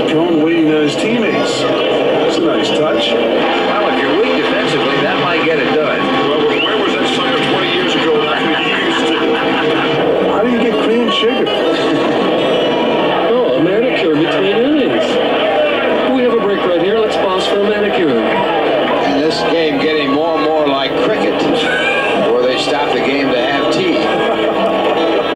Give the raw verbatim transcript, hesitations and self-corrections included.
Cohn waiting on his teammates. That's a nice touch.